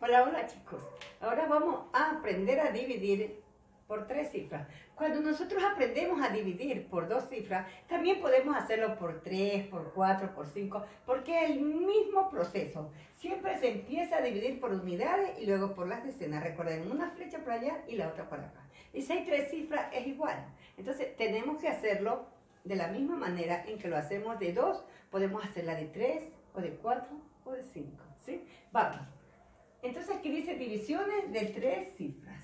Hola, hola chicos. Ahora vamos a aprender a dividir por 3 cifras. Cuando nosotros aprendemos a dividir por 2 cifras, también podemos hacerlo por 3, por 4, por 5, porque es el mismo proceso. Siempre se empieza a dividir por unidades y luego por las decenas. Recuerden, una flecha para allá y la otra para acá. Y si hay 3 cifras es igual. Entonces tenemos que hacerlo de la misma manera en que lo hacemos de 2. Podemos hacerla de 3, o de 4, o de 5. ¿Sí? Vamos. Entonces aquí dice divisiones de 3 cifras.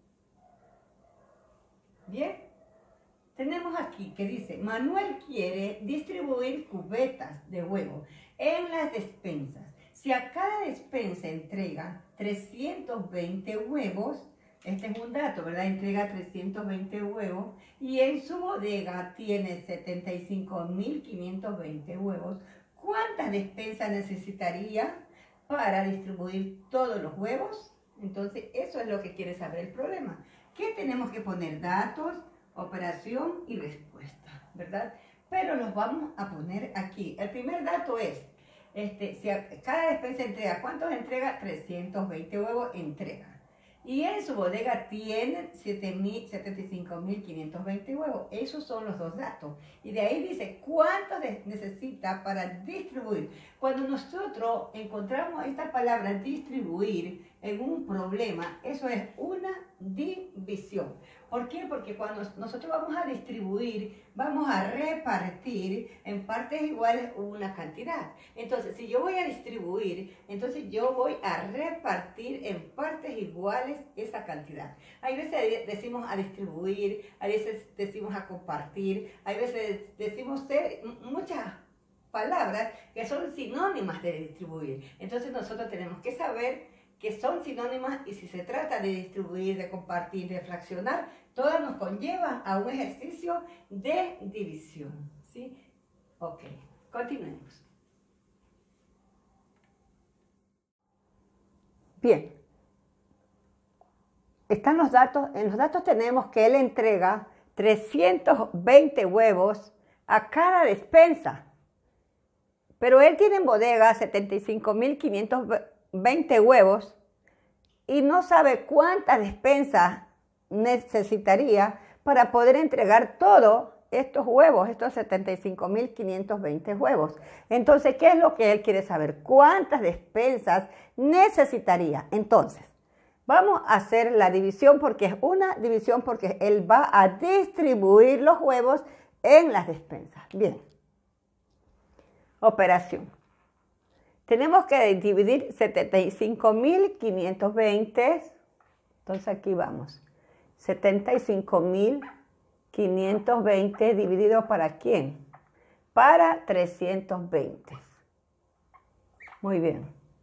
Bien, tenemos aquí que dice, Manuel quiere distribuir cubetas de huevo en las despensas. Si a cada despensa entrega 320 huevos, este es un dato, ¿verdad? Entrega 320 huevos y en su bodega tiene 75.520 huevos. ¿Cuántas despensas necesitaría para distribuir todos los huevos? Entonces, eso es lo que quiere saber el problema. ¿Qué tenemos que poner? Datos, operación y respuesta, ¿verdad? Pero los vamos a poner aquí. El primer dato es, si cada despensa entrega, ¿cuántos entrega? 320 huevos entrega. Y en su bodega tienen 75.520 huevos. Esos son los 2 datos. Y de ahí dice, ¿cuánto necesita para distribuir? Cuando nosotros encontramos esta palabra distribuir en un problema, eso es una división. ¿Por qué? Porque cuando nosotros vamos a distribuir, vamos a repartir en partes iguales una cantidad. Entonces, si yo voy a distribuir, entonces yo voy a repartir en partes iguales esa cantidad. Hay veces decimos a distribuir, hay veces decimos a compartir, hay veces decimos muchas palabras que son sinónimas de distribuir. Entonces nosotros tenemos que saber que son sinónimas y si se trata de distribuir, de compartir, de fraccionar, todas nos conllevan a un ejercicio de división. ¿Sí? Ok, continuemos. Bien. Están los datos. En los datos tenemos que él entrega 320 huevos a cada despensa. Pero él tiene en bodega 75.520 huevos y no sabe cuántas despensas necesitaría para poder entregar todos estos huevos, estos 75.520 huevos. Entonces, ¿qué es lo que él quiere saber? ¿Cuántas despensas necesitaría? Entonces, vamos a hacer la división porque es una división porque él va a distribuir los huevos en las despensas. Bien. Operación. Tenemos que dividir 75.520. Entonces aquí vamos. 75.520 dividido ¿para quién? Para 320. Muy bien.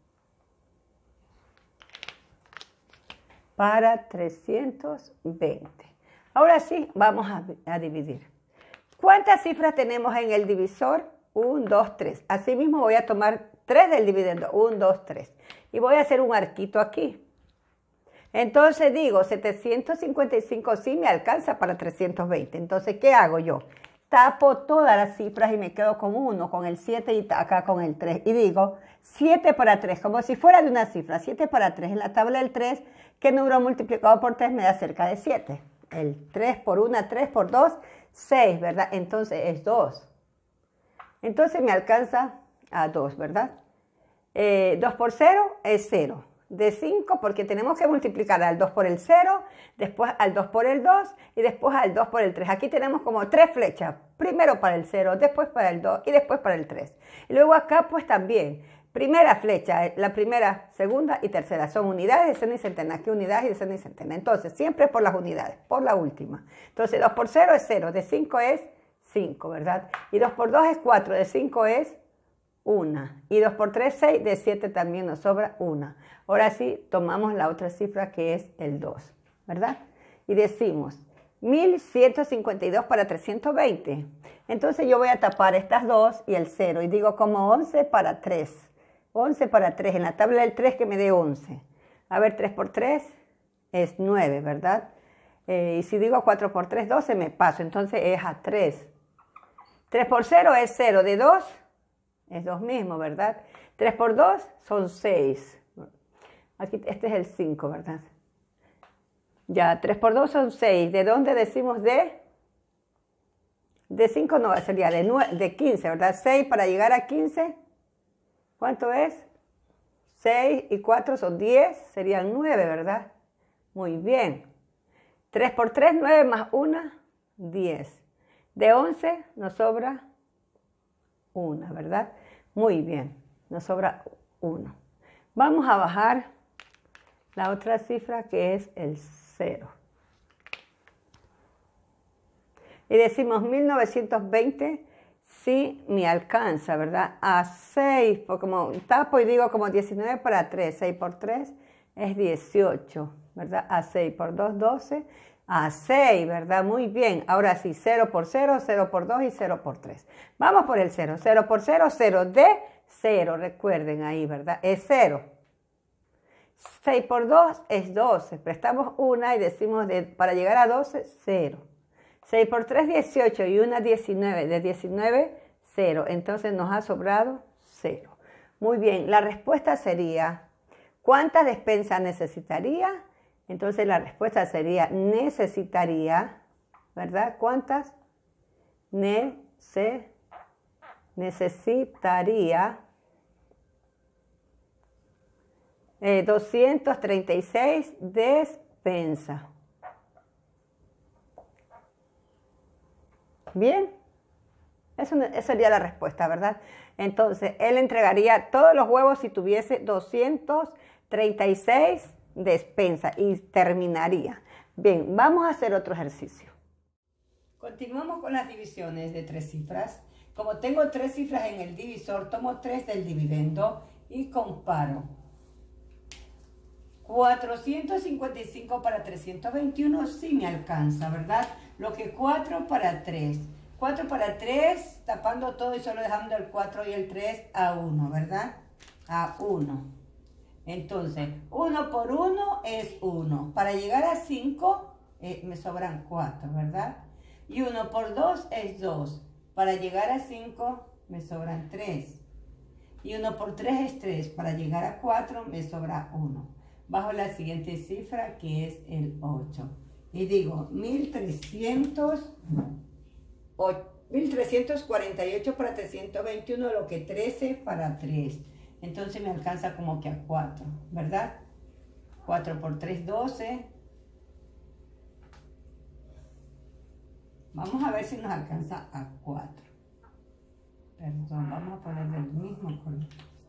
Para 320. Ahora sí, vamos a dividir. ¿Cuántas cifras tenemos en el divisor? 1, 2, 3. Asimismo voy a tomar 3 del dividendo. 1, 2, 3. Y voy a hacer un arquito aquí. Entonces digo, 755 sí me alcanza para 320. Entonces, ¿qué hago yo? Tapo todas las cifras y me quedo con 1, con el 7 y acá con el 3. Y digo, 7 para 3, como si fuera de una cifra. 7 para 3. En la tabla del 3, ¿qué número multiplicado por 3 me da cerca de 7? El 3 por 1, 3 por 2, 6, ¿verdad? Entonces es 2. Entonces me alcanza a 2, ¿verdad? 2 por 0 es 0. De 5 porque tenemos que multiplicar al 2 por el 0, después al 2 por el 2 y después al 2 por el 3. Aquí tenemos como 3 flechas. Primero para el 0, después para el 2 y después para el 3. Y luego acá pues también. Primera flecha, la primera, segunda y tercera. Son unidades, decenas y centenas. Aquí unidades y decenas y centenas. Entonces siempre por las unidades, por la última. Entonces 2 por 0 es 0, de 5 es 5, ¿verdad? Y 2 por 2 es 4, de 5 es 1. Y 2 por 3, 6, de 7 también nos sobra 1. Ahora sí, tomamos la otra cifra que es el 2, ¿verdad? Y decimos 1152 para 320. Entonces yo voy a tapar estas 2 y el 0 y digo como 11 para 3. 11 para 3, en la tabla del 3 que me dé 11. A ver, 3 por 3 es 9, ¿verdad? Y si digo 4 por 3, 12, me paso. Entonces es a 3. 3 por 0 es 0. De 2 es 2 mismo, ¿verdad? 3 por 2 son 6. Aquí, este es el 5, ¿verdad? Ya, 3 por 2 son 6. ¿De dónde decimos de? De 5 no, sería de 15, ¿verdad? 6 para llegar a 15. ¿Cuánto es? 6 y 4 son 10, serían 9, ¿verdad? Muy bien. 3 por 3, 9 más 1, 10. De 11 nos sobra 1, ¿verdad? Muy bien, nos sobra 1. Vamos a bajar la otra cifra que es el 0. Y decimos 1920, sí me alcanza, ¿verdad? A 6, porque como tapo y digo como 19 para 3, 6 por 3 es 18, ¿verdad? A 6 por 2, 12, a 6, ¿verdad? Muy bien. Ahora sí, 0 por 0, 0 por 2 y 0 por 3. Vamos por el 0. 0 por 0, 0 de 0, recuerden ahí, ¿verdad? Es 0. 6 por 2 es 12. Prestamos una y decimos para llegar a 12, 0. 6 por 3, 18 y una 19. De 19, 0. Entonces nos ha sobrado 0. Muy bien, la respuesta sería, ¿cuántas despensas necesitaría? Entonces la respuesta sería, necesitaría, ¿verdad? ¿Cuántas? Necesitaría 236 despensas. Bien, esa sería la respuesta, ¿verdad? Entonces, él entregaría todos los huevos si tuviese 236 despensas y terminaría. Bien, vamos a hacer otro ejercicio. Continuamos con las divisiones de 3 cifras. Como tengo 3 cifras en el divisor, tomo 3 del dividendo y comparo. 455 para 321 sí me alcanza, ¿verdad? Lo que 4 para 3. 4 para 3, tapando todo y solo dejando el 4 y el 3 a 1, ¿verdad? A 1. Entonces, 1 por 1 es 1. Para llegar a 5 me sobran 4, ¿verdad? Y 1 por 2 es 2. Para llegar a 5 me sobran 3. Y 1 por 3 es 3. Para llegar a 4 me sobra 1. Bajo la siguiente cifra que es el 8. Y digo 1348 para 321, lo que 13 para 3. Entonces me alcanza como que a 4, ¿verdad? 4 por 3, 12. Vamos a ver si nos alcanza a 4. Perdón, vamos a poner el mismo color.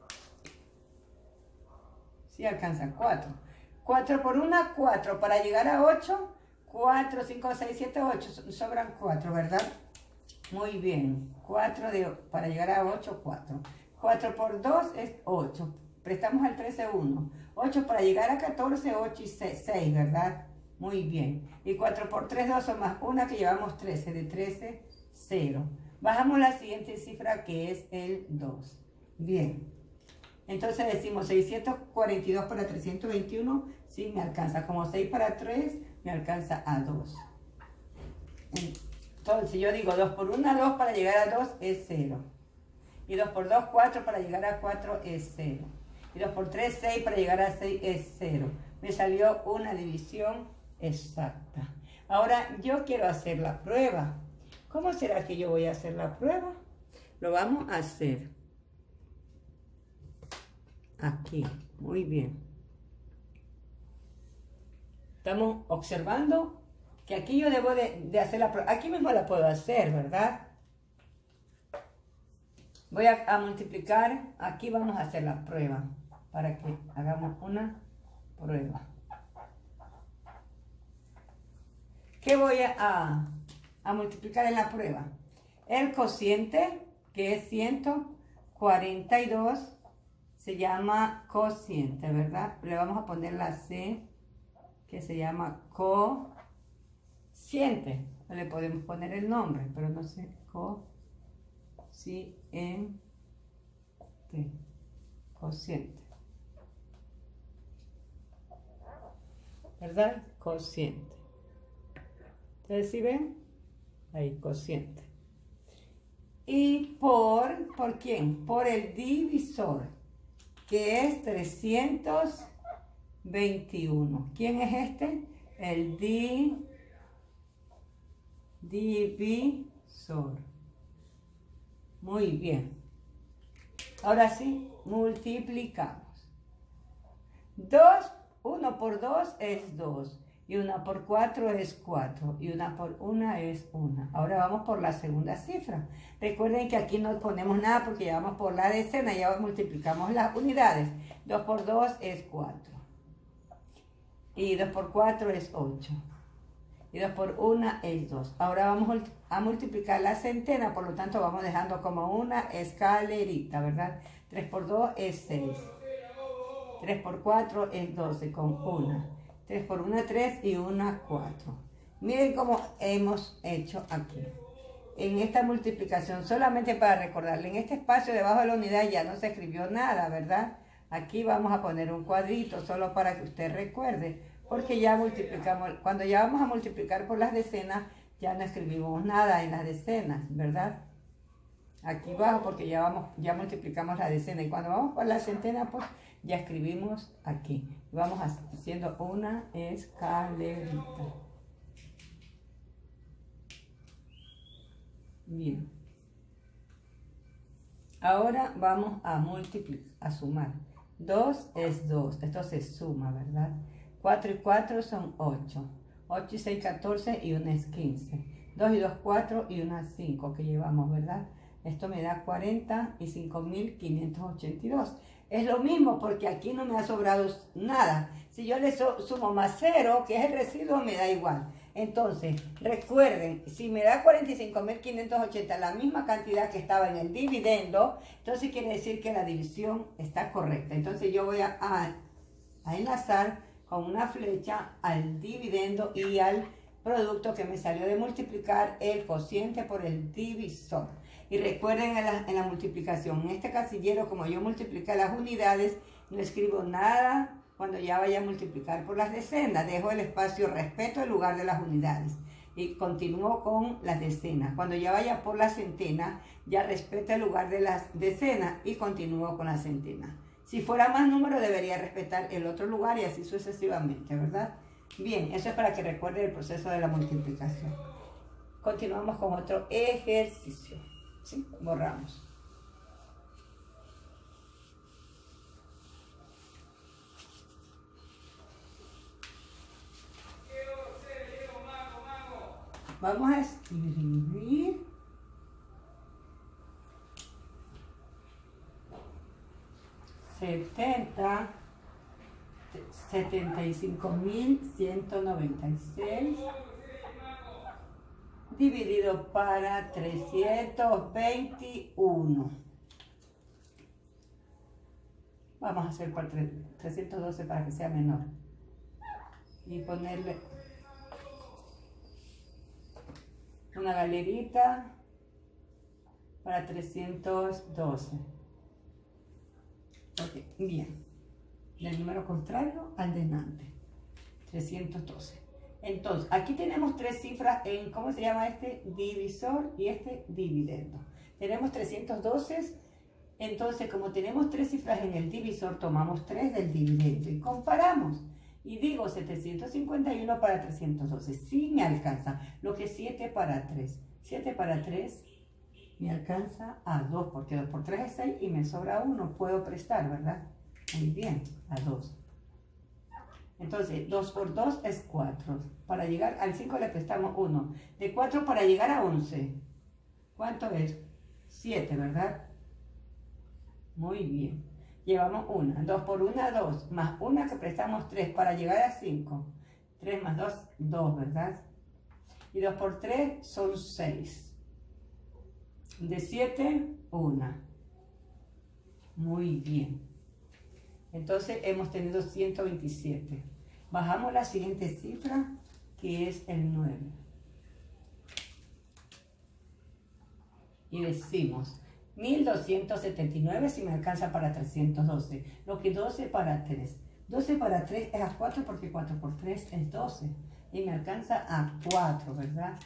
Sí alcanza a 4. 4 por 1, 4. Para llegar a 8, 4, 5, 6, 7, 8. Sobran 4, ¿verdad? Muy bien. 4 para llegar a 8, 4. 4 por 2 es 8. Prestamos al 13, 1. 8 para llegar a 14, 8 y 6, ¿verdad? Muy bien. Y 4 por 3, 2 son más 1 que llevamos 13. De 13, 0. Bajamos la siguiente cifra que es el 2. Bien. Entonces decimos 642 para 321, sí me alcanza. Como 6 para 3, me alcanza a 2. Entonces yo digo 2 por 1, 2 para llegar a 2 es 0. Y 2 por 2, 4 para llegar a 4 es 0. Y 2 por 3, 6 para llegar a 6 es 0. Me salió una división exacta. Ahora yo quiero hacer la prueba. ¿Cómo será que yo voy a hacer la prueba? Lo vamos a hacer aquí, muy bien. Estamos observando que aquí yo debo de hacer la prueba. Aquí mismo la puedo hacer, ¿verdad? Voy a multiplicar. Aquí vamos a hacer la prueba para que hagamos una prueba. ¿Qué voy a multiplicar en la prueba? El cociente, que es 142, se llama cociente, ¿verdad? Le vamos a poner la C, que se llama cociente. Le podemos poner el nombre, pero no sé, cociente. ¿Verdad? Cociente. Ustedes sí ven, ahí, cociente. ¿Y por quién? Por el divisor, que es 321. 21. ¿Quién es este? El divisor. Muy bien. Ahora sí, multiplicamos. 2, 1 por 2 es 2. Y 1 por 4 es 4. Y 1 por 1 es 1. Ahora vamos por la segunda cifra. Recuerden que aquí no ponemos nada porque ya vamos por la decena. Ya multiplicamos las unidades. 2 por 2 es 4. Y 2 por 4 es 8. Y 2 por 1 es 2. Ahora vamos a multiplicar la centena. Por lo tanto vamos dejando como una escalerita, ¿verdad? 3 por 2 es 6. 3 por 4 es 12 con 1. 3 por 1, 3 y 1, 4. Miren cómo hemos hecho aquí. En esta multiplicación, solamente para recordarle, en este espacio debajo de la unidad ya no se escribió nada, ¿verdad? Aquí vamos a poner un cuadrito, solo para que usted recuerde, porque ya multiplicamos, cuando ya vamos a multiplicar por las decenas, ya no escribimos nada en las decenas, ¿verdad? Aquí abajo, porque ya multiplicamos la decena, y cuando vamos por la centena, pues ya escribimos aquí. Vamos haciendo una escalerita. Bien. Ahora vamos a multiplicar, a sumar. 2 es 2, esto se suma, ¿verdad? 4 y 4 son 8. 8 y 6, 14 y 1 es 15. 2 y 2, 4 y 1 es 5 que llevamos, ¿verdad? Esto me da 45.582. Es lo mismo porque aquí no me ha sobrado nada. Si yo le sumo más 0, que es el residuo, me da igual. Entonces, recuerden, si me da 45.580, la misma cantidad que estaba en el dividendo, entonces quiere decir que la división está correcta. Entonces yo voy a enlazar con una flecha al dividendo y al producto que me salió de multiplicar el cociente por el divisor. Y recuerden en la multiplicación, en este casillero, como yo multipliqué las unidades, no escribo nada cuando ya vaya a multiplicar por las decenas. Dejo el espacio respeto el lugar de las unidades. Y continúo con las decenas. Cuando ya vaya por la centena, ya respeto el lugar de las decenas y continúo con la centena. Si fuera más número, debería respetar el otro lugar y así sucesivamente, ¿verdad? Bien, eso es para que recuerde el proceso de la multiplicación. Continuamos con otro ejercicio. ¿Sí? Borramos. Vamos a escribir 75.196 dividido para 321. Vamos a hacer por 312 para que sea menor. Y ponerle una galerita para 312. Ok, bien. Del número contrario al delante. 312. Entonces, aquí tenemos tres cifras en, ¿cómo se llama este? Divisor y este dividendo. Tenemos 312, entonces como tenemos tres cifras en el divisor, tomamos 3 del dividendo y comparamos. Y digo 751 para 312, sí me alcanza, lo que 7 para 3. 7 para 3 me alcanza a 2, porque 2 por 3 es 6 y me sobra 1, puedo prestar, ¿verdad? Muy bien, a 2. Entonces, 2 por 2 es 4. Para llegar al 5 le prestamos 1. De 4 para llegar a 11. ¿Cuánto es? 7, ¿verdad? Muy bien. Llevamos 1. 2 por 1, 2. Más 1 que prestamos 3 para llegar a 5. 3 más 2, 2, ¿verdad? Y 2 por 3 son 6. De 7, 1. Muy bien. Entonces hemos tenido 127. Bajamos la siguiente cifra, que es el 9. Y decimos 1279 si me alcanza para 312. Lo que 12 para 3. 12 para 3 es a 4 porque 4 por 3 es 12. Y me alcanza a 4, ¿verdad?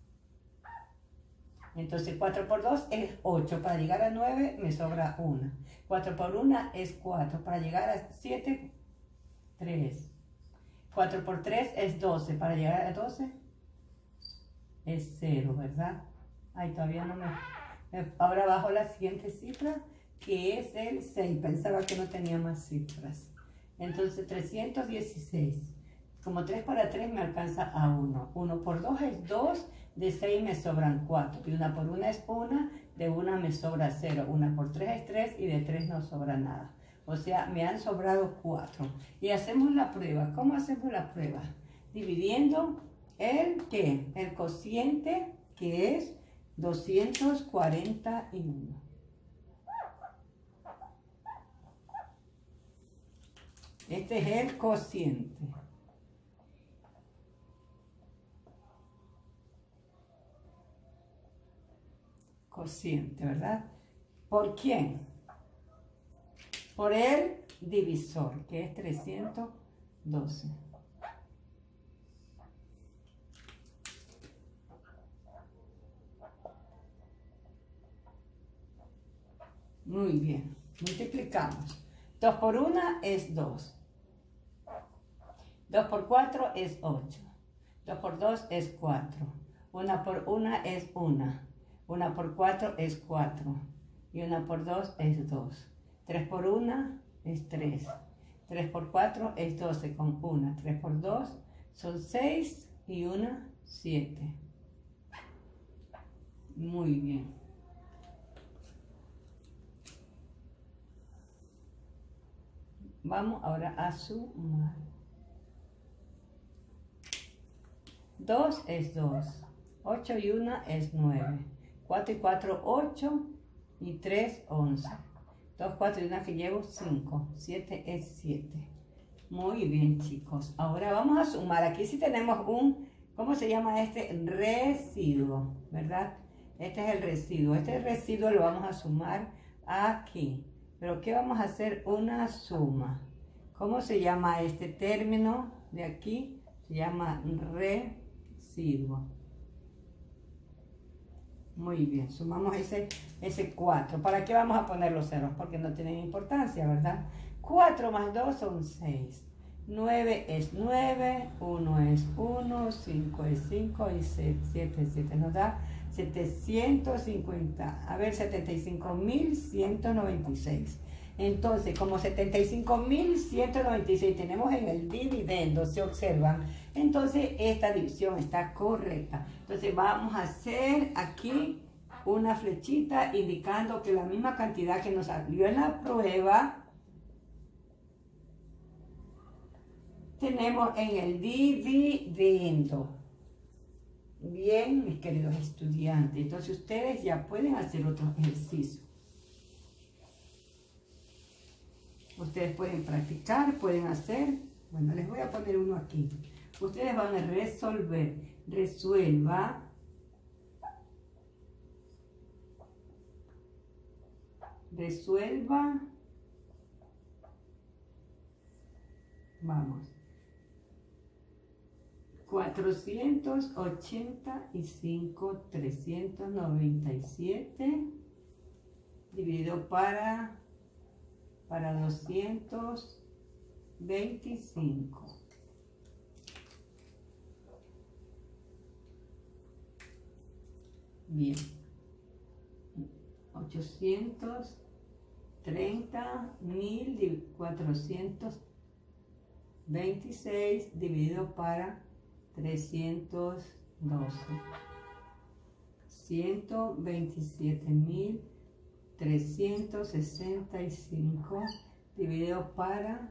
Entonces 4 por 2 es 8. Para llegar a 9 me sobra 1. 4 por 1 es 4. Para llegar a 7 3. 4 por 3 es 12. Para llegar a 12 es 0, ¿verdad? Ay, todavía no me... Ahora bajo la siguiente cifra, que es el 6. Pensaba que no tenía más cifras. Entonces, 316. Como 3 para 3 me alcanza a 1. 1 por 2 es 2. De 6 me sobran 4. Y 1 por 1 es 1. De 1 me sobra 0. 1 por 3 es 3. Y de 3 no sobra nada. O sea, me han sobrado 4. Y hacemos la prueba. ¿Cómo hacemos la prueba? Dividiendo el ¿qué? El cociente, que es 241. Este es el cociente. Cociente, ¿verdad? ¿Por quién? Por el divisor, que es 312. Muy bien, multiplicamos. 2 por 1 es 2. 2 por 4 es 8. 2 por 2 es 4. 1 por 1 es 1. 1 por 4 es 4. Y 1 por 2 es 2. 3 por 1 es 3. 3 por 4 es 12 con 1. 3 por 2 son 6 y 1, 7. Muy bien. Vamos ahora a sumar. 2 es 2. 8 y 1 es 9. 4 y 4, 8. Y 3, 11. 2, 4 y 1 que llevo, 5. 7 es 7. Muy bien, chicos. Ahora vamos a sumar. Aquí sí tenemos un, ¿cómo se llama este? Residuo, ¿verdad? Este es el residuo. Este residuo lo vamos a sumar aquí. Pero ¿qué vamos a hacer? Una suma. ¿Cómo se llama este término de aquí? Se llama residuo. Muy bien, sumamos ese 4. ¿Para qué vamos a poner los ceros? Porque no tienen importancia, ¿verdad? 4 más 2 son 6. 9 es 9, 1 es 1, 5 es 5 y 7 es 7. Nos da 750, a ver, 75.196. Entonces, como 75.196 tenemos en el dividendo, se observan, entonces esta división está correcta. Entonces vamos a hacer aquí una flechita indicando que la misma cantidad que nos salió en la prueba, tenemos en el dividendo. Bien, mis queridos estudiantes, entonces ustedes ya pueden hacer otro ejercicio. Ustedes pueden practicar, pueden hacer. Bueno, les voy a poner uno aquí. Ustedes van a resolver. Resuelva. Resuelva. Vamos. 485,397 dividido para 225. Bien. 830.426 dividido para 312. 127.365 dividido para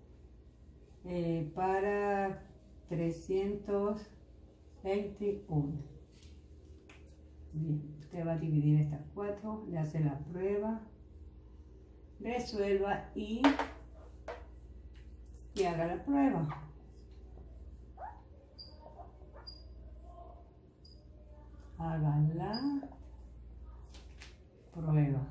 321. Bien, usted va a dividir estas 4, le hace la prueba, resuelva y haga la prueba. Haga la prueba.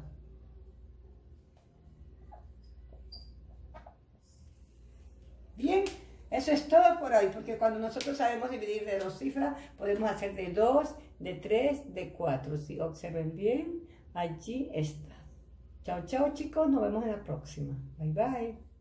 Bien, eso es todo por hoy, porque cuando nosotros sabemos dividir de 2 cifras, podemos hacer de 2, de 3, de 4. Si observen bien, allí está. Chao, chao, chicos, nos vemos en la próxima. Bye, bye.